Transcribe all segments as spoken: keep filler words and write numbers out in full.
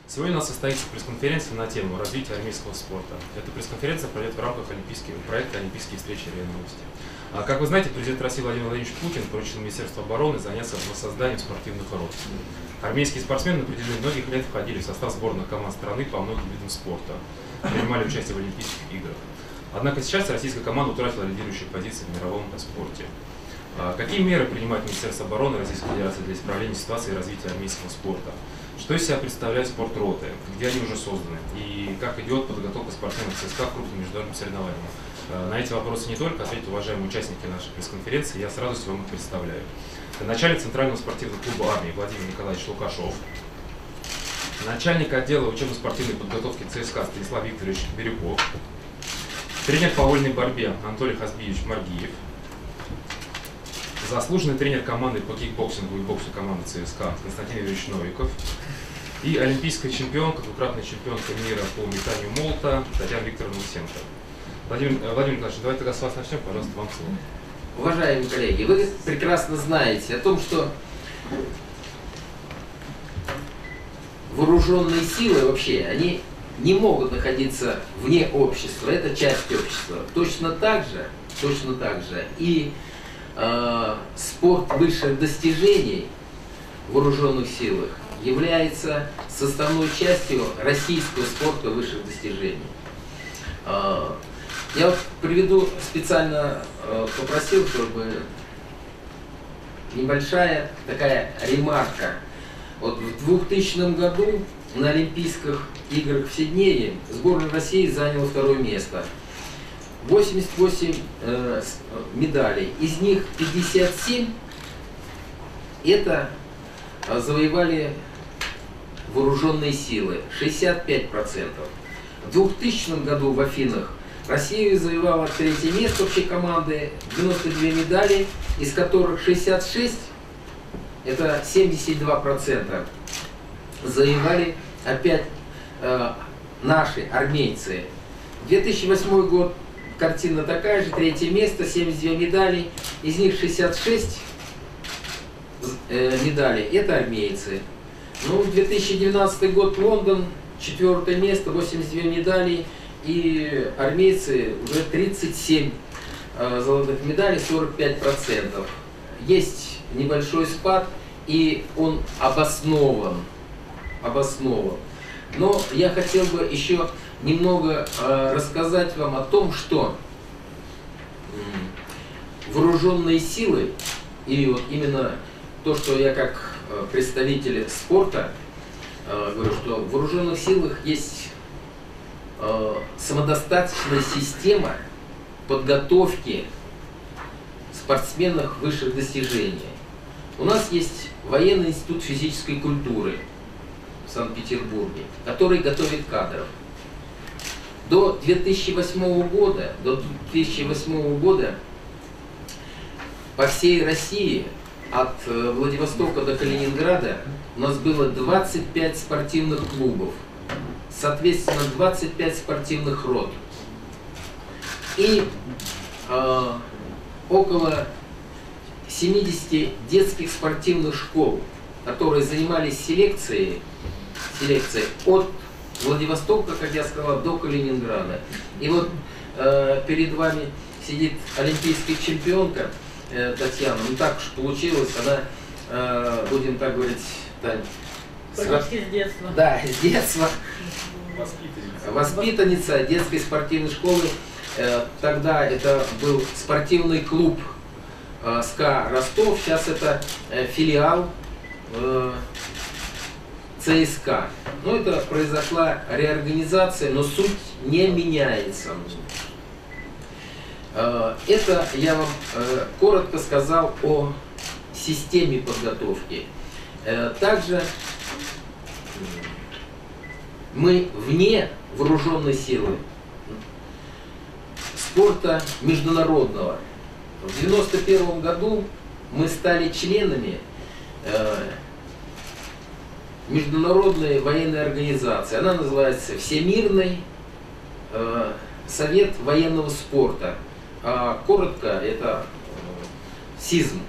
Сегодня у нас состоится пресс-конференция на тему развития армейского спорта. Эта пресс-конференция пройдет в рамках олимпийских, проекта «Олимпийские встречи РИА Новости». Как вы знаете, президент России Владимир Владимирович Путин поручил Министерству обороны заняться воссозданием спортивных рот. Армейские спортсмены на протяжении многих лет входили в состав сборных команд страны по многим видам спорта, принимали участие в Олимпийских играх. Однако сейчас российская команда утратила лидирующие позиции в мировом спорте. Какие меры принимает Министерство обороны Российской Федерации для исправления ситуации и развития армейского спорта? Что из себя представляют спортроты, где они уже созданы, и как идет подготовка спортсменов ЦСКА к крупным международным соревнованиям? На эти вопросы не только ответят уважаемые участники нашей пресс-конференции, я с радостью вам их представляю. Начальник Центрального спортивного клуба армии Владимир Николаевич Лукашов, начальник отдела учебно-спортивной подготовки ЦСКА Станислав Викторович Бирюков, тренер по вольной борьбе Анатолий Хазбиевич Маргиев, заслуженный тренер команды по кикбоксингу и боксу команды ЦСКА Константин Юрьевич Новиков и олимпийская чемпионка, двукратная чемпионка мира по метанию молота Татьяна Викторовна Лысенко. Владимир, Владимир Николаевич, давайте тогда с вас начнем, пожалуйста, вам слово. Уважаемые коллеги, вы прекрасно знаете о том, что вооруженные силы вообще, они не могут находиться вне общества, это часть общества. Точно так же, точно так же и э, спорт высших достижений в вооруженных силах является составной частью российского спорта высших достижений. Э, я вот приведу, специально э, попросил, чтобы небольшая такая ремарка. Вот в двухтысячном году на Олимпийских играх в Сиднее сборная России заняла второе место. восемьдесят восемь э, медалей, из них пятьдесят семь это э, завоевали вооруженные силы, шестьдесят пять процентов. В двухтысячном году в Афинах Россия завоевала третье место общей команды, девяносто две медали, из которых шестьдесят шесть, это семьдесят два процента, завоевали опять э, наши армейцы. две тысячи восьмой год, картина такая же, третье место, семьдесят две медали, из них шестьдесят шесть э, медалей, это армейцы. Ну, две тысячи девятнадцатый год, Лондон, четвертое место, восемьдесят две медали, и армейцы уже тридцать семь э, золотых медалей, сорок пять процентов. Есть небольшой спад, и он обоснован. обоснован. Но я хотел бы еще немного э, рассказать вам о том, что э, вооруженные силы, и вот именно то, что я как э, представитель спорта э, говорю, что в вооруженных силах есть э, самодостаточная система подготовки спортсменов высших достижений. У нас есть военный институт физической культуры в Санкт-Петербурге, который готовит кадров. До две тысячи восьмого года, до две тысячи восьмого года по всей России, от Владивостока до Калининграда, у нас было двадцать пять спортивных клубов, соответственно, двадцать пять спортивных рот и э, около семидесяти детских спортивных школ, которые занимались селекцией, селекцией от Владивостока, как я сказал, до Калининграда. И вот э, перед вами сидит олимпийская чемпионка э, Татьяна. Ну так уж получилось, она, э, будем так говорить, Тань, Почти с детства. Да, с детства. Воспитанница. Воспитанница детской спортивной школы. Э, тогда это был спортивный клуб э, СКА Ростов, сейчас это э, филиал э, ЦСКА. Ну, это произошла реорганизация, но суть не меняется. Э, это я вам э, коротко сказал о системе подготовки. Э, также мы вне вооруженной силы спорта международного. В девяносто первом году мы стали членами э, международной военной организации. Она называется Всемирный э, совет военного спорта. А коротко это э, СИЗМ.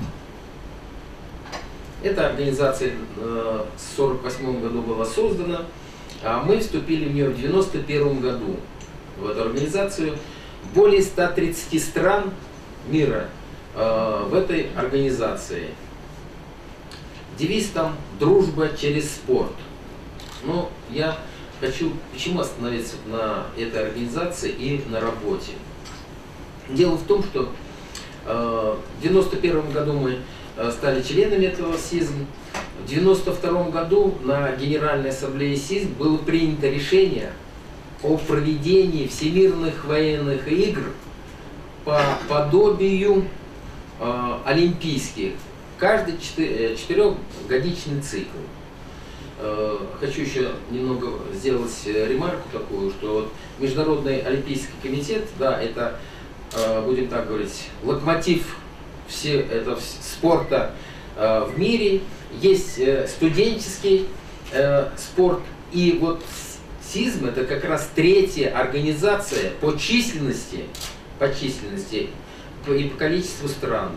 Эта организация в сорок восьмом году была создана. А мы вступили в нее в девяносто первом году, в эту организацию. Более ста тридцати стран мира э, в этой организации. Девиз там «Дружба через спорт». Но я хочу, почему остановиться на этой организации и на работе. Дело в том, что э, в девяносто первом году мы э, стали членами этого СИЗМ. В девяносто втором году на Генеральной Ассамблее СИЗМ было принято решение о проведении всемирных военных игр по подобию э, олимпийских. Каждый четырехгодичный цикл. Э, хочу еще немного сделать ремарку такую, что вот Международный олимпийский комитет, да, это, э, будем так говорить, локомотив все, это, спорта э, в мире. Есть э, студенческий э, спорт, и вот СИЗМ это как раз третья организация по численности, по численности и по количеству стран.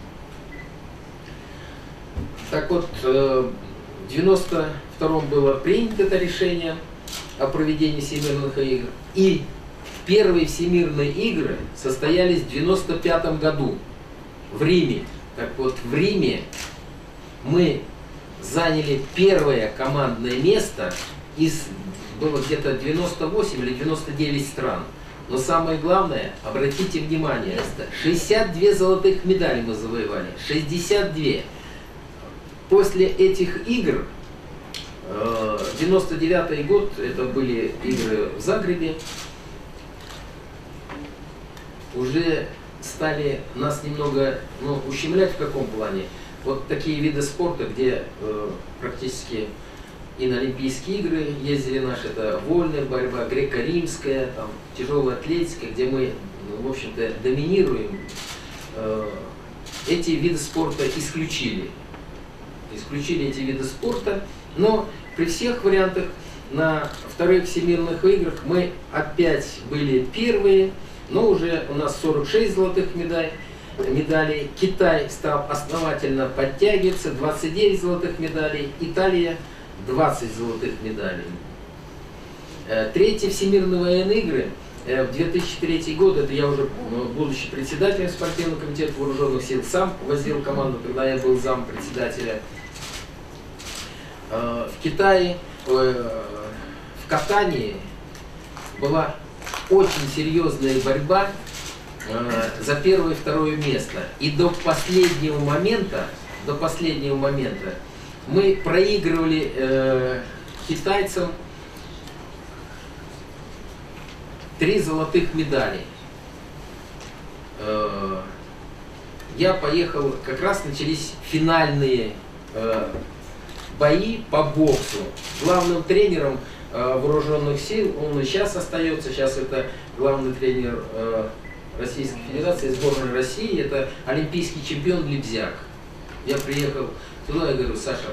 Так вот, в девяносто втором было принято это решение о проведении всемирных игр, и первые всемирные игры состоялись в девяносто пятом году в Риме. Так вот, в Риме мы заняли первое командное место из, было где-то девяносто восемь или девяносто девять стран. Но самое главное, обратите внимание, шестьдесят две золотых медали мы завоевали, шестьдесят две. После этих игр, девяносто девятый год, это были игры в Загребе, уже стали нас немного, ну, ущемлять в каком плане. Вот такие виды спорта, где э, практически и на Олимпийские игры ездили наши, это вольная борьба, греко-римская, там, тяжелая атлетика, где мы, ну, в общем-то, доминируем. Э, эти виды спорта исключили. Исключили эти виды спорта, но при всех вариантах на вторых всемирных играх мы опять были первые, но уже у нас сорок шесть золотых медалей. медалей. Китай стал основательно подтягиваться, двадцать девять золотых медалей. Италия двадцать золотых медалей. Третьи всемирные военные игры в две тысячи третий год, это я уже, будучи председателем спортивного комитета вооруженных сил, сам возил команду, когда я был зам председателя. В Китае, в катании была очень серьезная борьба за первое и второе место. И до последнего момента, до последнего момента мы проигрывали э, китайцам три золотых медали. Э, я поехал, как раз начались финальные э, бои по боксу. Главным тренером э, вооруженных сил, он и сейчас остается, сейчас это главный тренер э, Российской Федерации, сборной России, это олимпийский чемпион Лебзяк. Я приехал туда и говорю: Саша,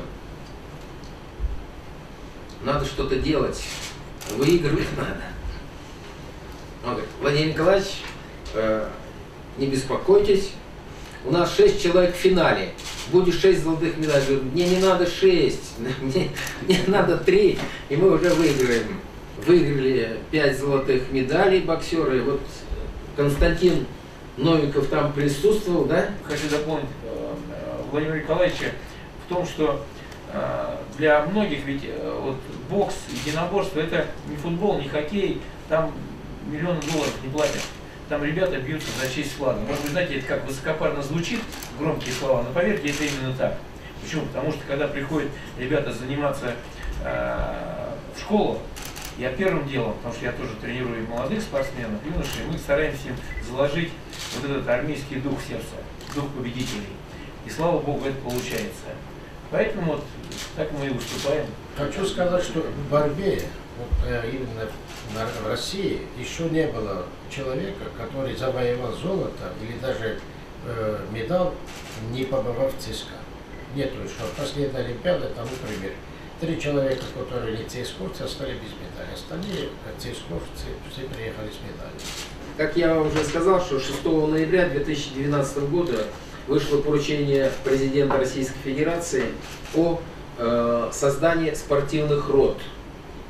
надо что-то делать, выигрывать надо. Он говорит: Владимир Николаевич, э, не беспокойтесь, у нас шесть человек в финале, будет шесть золотых медалей. Я говорю: мне не надо шесть, мне, мне надо три, и мы уже выиграем. Выиграли пять золотых медалей боксеры. Вот Константин Новиков там присутствовал, да? Хочу дополнить Владимира Николаевича в том, что для многих ведь вот бокс, единоборство — это не футбол, не хоккей, там миллионы долларов не платят. Там ребята бьются за честь флага. Может быть, знаете, это как высокопарно звучит, громкие слова, но поверьте, это именно так. Почему? Потому что когда приходят ребята заниматься э, в школу, я первым делом, потому что я тоже тренирую молодых спортсменов, юношей, мы стараемся им заложить вот этот армейский дух в сердце, дух победителей. И слава Богу, это получается. Поэтому вот так мы и выступаем. Хочу сказать, что в борьбе, вот, именно в России, еще не было человека, который завоевал золото или даже э, медаль, не побывав в ЦСКА. Нету еще. Последняя Олимпиада, тому пример. Три человека, которые не ЦСКАовцы, остались без медали. Остальные ЦСКАовцы все приехали с медалями. Как я вам уже сказал, что шестого ноября две тысячи двенадцатого года вышло поручение президента Российской Федерации о э, создании спортивных рот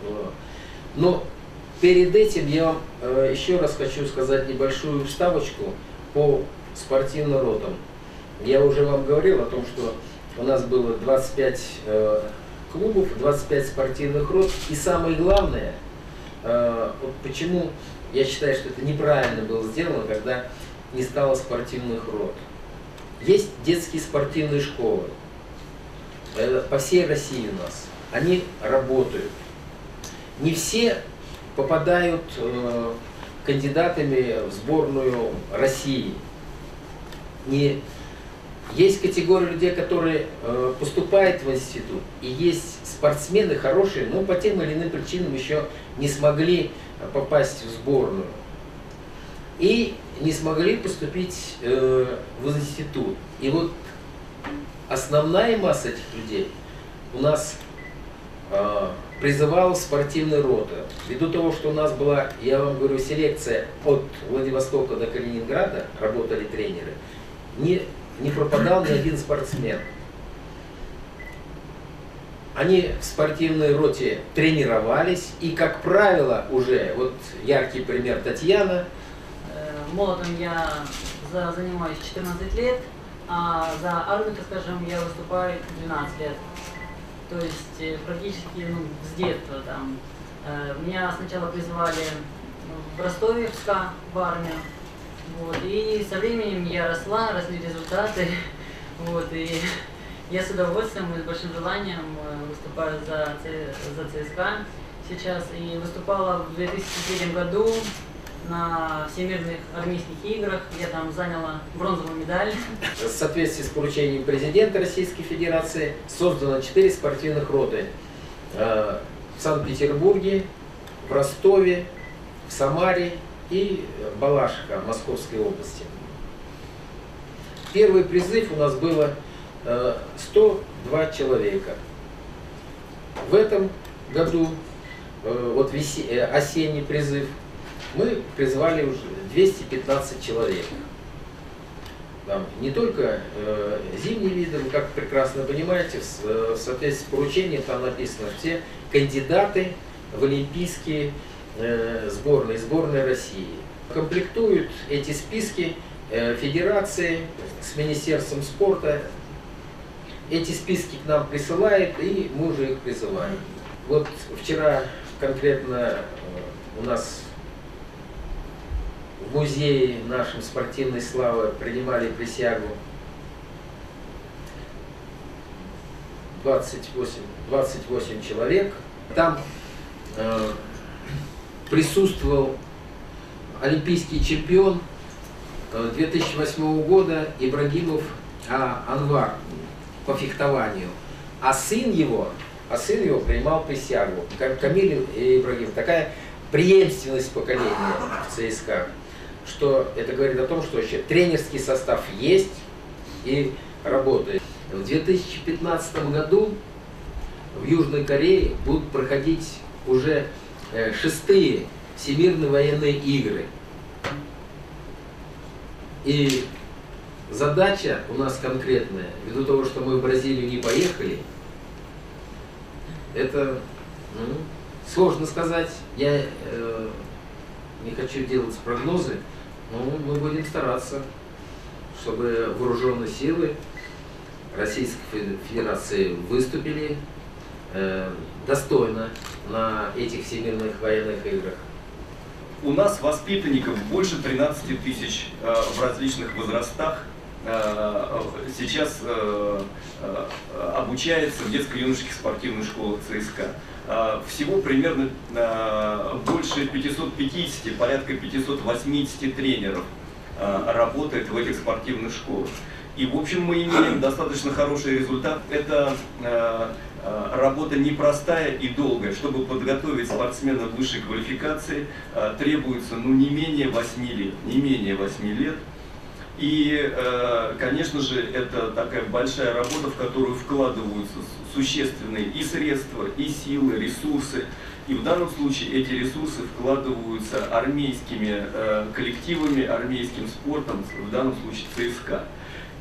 Но перед этим я вам э, еще раз хочу сказать небольшую вставочку по спортивным ротам. Я уже вам говорил о том, что у нас было двадцать пять э, клубов, двадцать пять спортивных рот. И самое главное, э, вот почему я считаю, что это неправильно было сделано, когда не стало спортивных рот. Есть детские спортивные школы э, по всей России у нас. Они работают. Не все попадают э, кандидатами в сборную России. Не... Есть категория людей, которые э, поступают в институт, и есть спортсмены хорошие, но по тем или иным причинам еще не смогли попасть в сборную. И не смогли поступить э, в институт. И вот основная масса этих людей у нас э, призывала спортивные роты. Ввиду того, что у нас была, я вам говорю, селекция от Владивостока до Калининграда, работали тренеры, не, не пропадал ни один спортсмен. Они в спортивной роте тренировались, и, как правило, уже, вот яркий пример Татьяна. Молотом я за, занимаюсь четырнадцать лет, а за армию, так скажем, я выступаю двенадцать лет. То есть практически ну, с детства там. Меня сначала призвали в Ростове в СКА, в армию. Вот, и со временем я росла, росли результаты. Вот, и я с удовольствием и с большим желанием выступаю за, за ЦСКА сейчас. И выступала в две тысячи третьем году на Всемирных армейских играх. Я там заняла бронзовую медаль. В соответствии с поручением президента Российской Федерации создано четыре спортивных роты. В Санкт-Петербурге, в Ростове, в Самаре и Балашиха Московской области. Первый призыв у нас было сто два человека. В этом году, вот осенний призыв, мы призвали уже двести пятнадцать человек. Там не только э, зимние виды, вы как прекрасно понимаете, в, в соответствии с поручением там написано все кандидаты в олимпийские э, сборные, сборные России. Комплектуют эти списки э, федерации с Министерством спорта. Эти списки к нам присылают, и мы уже их призываем. Вот вчера конкретно э, у нас в музее нашем спортивной славы принимали присягу двадцать восемь, двадцать восемь человек. Там э, присутствовал олимпийский чемпион э, две тысячи восьмого года Ибрагимов а, Анвар по фехтованию. А сын его, а сын его принимал присягу. Камиль Ибрагимов. Такая преемственность поколения в ЦСКА, что это говорит о том, что вообще тренерский состав есть и работает. В две тысячи пятнадцатом году в Южной Корее будут проходить уже шестые Всемирные военные игры. И задача у нас конкретная, ввиду того, что мы в Бразилию не поехали, это ну, сложно сказать. Я э, не хочу делать прогнозы, но мы будем стараться, чтобы вооруженные силы Российской Федерации выступили э, достойно на этих всемирных военных играх. У нас воспитанников больше тринадцати тысяч э, в различных возрастах. Э, сейчас э, э, обучается в детско-юношеских спортивных школах ЦСКА. Э, всего примерно э, больше пятисот пятидесяти, порядка пятисот восьмидесяти тренеров э, работает в этих спортивных школах. И, в общем, мы имеем достаточно хороший результат. Это э, э, работа непростая и долгая. Чтобы подготовить спортсмена высшей квалификации, э, требуется ну, не менее восьми лет. Не менее восьми лет. И, э, конечно же, это такая большая работа, в которую вкладываются существенные и средства, и силы, ресурсы. И в данном случае эти ресурсы вкладываются армейскими э, коллективами, армейским спортом, в данном случае ЦСКА.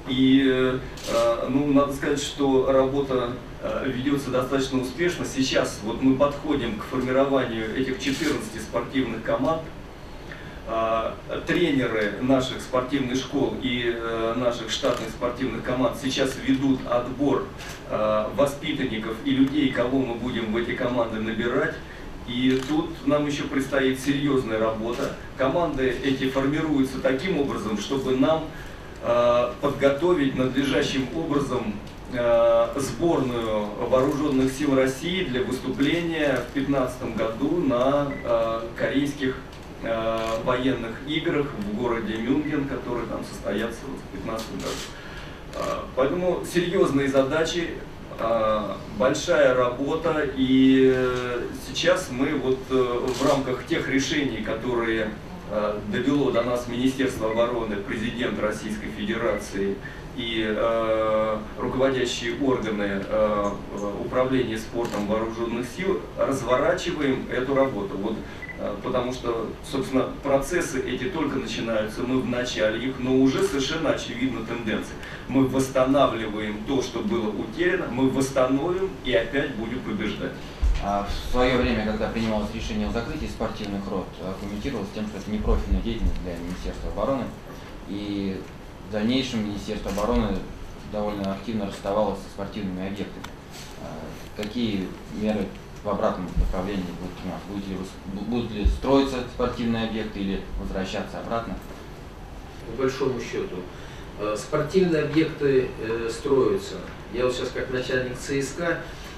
И, э, ну, надо сказать, что работа э, ведется достаточно успешно. Сейчас вот мы подходим к формированию этих четырнадцати спортивных команд. Э, тренеры наших спортивных школ и э, наших штатных спортивных команд сейчас ведут отбор э, воспитанников и людей, кого мы будем в эти команды набирать. И тут нам еще предстоит серьезная работа. Команды эти формируются таким образом, чтобы нам подготовить надлежащим образом сборную вооруженных сил России для выступления в две тысячи пятнадцатом году на корейских военных играх в городе Мюнхен, которые там состоятся в две тысячи пятнадцатом году. Поэтому серьезные задачи, большая работа, и сейчас мы вот в рамках тех решений, которые довело до нас Министерство обороны, президент Российской Федерации и э, руководящие органы э, управления спортом вооруженных сил, разворачиваем эту работу. Вот, э, потому что, собственно, процессы эти только начинаются, мы в начале их, но уже совершенно очевидна тенденция. Мы восстанавливаем то, что было утеряно, мы восстановим и опять будем побеждать. В свое время, когда принималось решение о закрытии спортивных рот, аргументировалось тем, что это не профильная деятельность для Министерства обороны. И в дальнейшем Министерство обороны довольно активно расставалось со спортивными объектами. Какие меры в обратном направлении будут у нас? Будут ли, будут ли строиться спортивные объекты или возвращаться обратно? По большому счету, спортивные объекты строятся. Я вот сейчас как начальник ЦСКА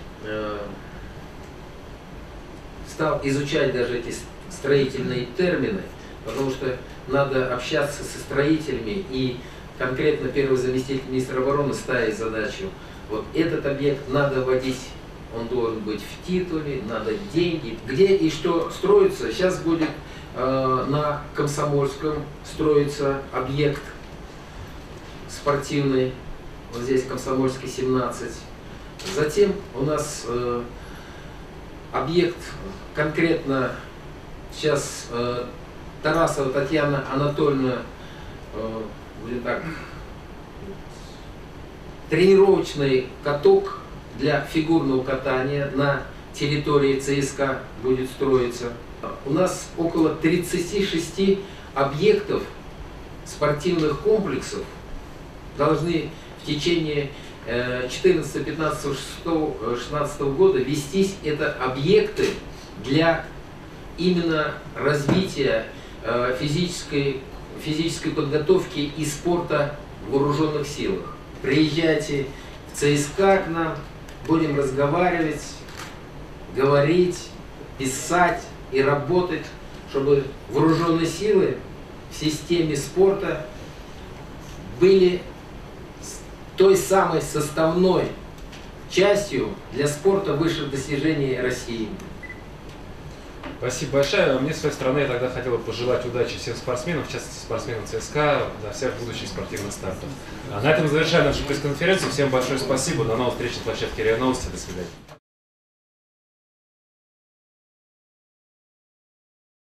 стал изучать даже эти строительные термины, потому что надо общаться со строителями, и конкретно первый заместитель министра обороны ставит задачу: вот этот объект надо вводить, он должен быть в титуле, надо деньги. Где и что строится? Сейчас будет э, на Комсомольском строится объект спортивный, вот здесь Комсомольский семнадцать. Затем у нас э, объект конкретно сейчас э, Тарасова Татьяна Анатольевна, э, будет так, тренировочный каток для фигурного катания на территории ЦСКА будет строиться. У нас около тридцати шести объектов спортивных комплексов должны в течение четырнадцатого, пятнадцатого, шестнадцатого года вестись. Это объекты для именно развития физической, физической подготовки и спорта в вооруженных силах. Приезжайте в ЦСКА к нам, будем разговаривать, говорить, писать и работать, чтобы вооруженные силы в системе спорта были той самой составной частью для спорта высших достижений России. Спасибо большое. Мне с своей стороны я тогда хотел бы пожелать удачи всем спортсменам, в частности спортсменам ЦСКА, для всех будущих спортивных стартов. А на этом завершаем нашу пресс-конференцию. Всем большое спасибо. До новых встреч на площадке РИА Новости. До свидания.